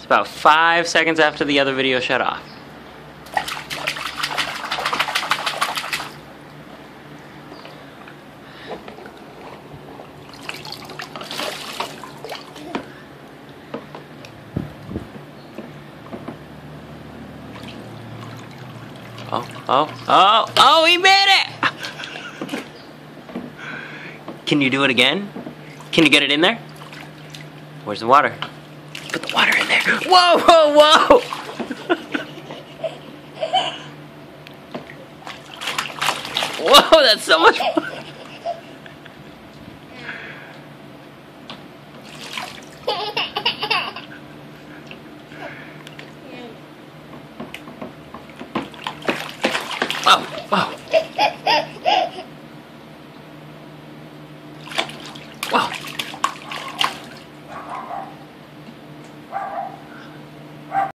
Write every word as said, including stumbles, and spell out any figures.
It's about five seconds after the other video shut off. Oh, oh, oh, oh, he made it! Can you do it again? Can you get it in there? Where's the water? Put the water in there. Whoa, whoa, whoa! Whoa, that's so much fun.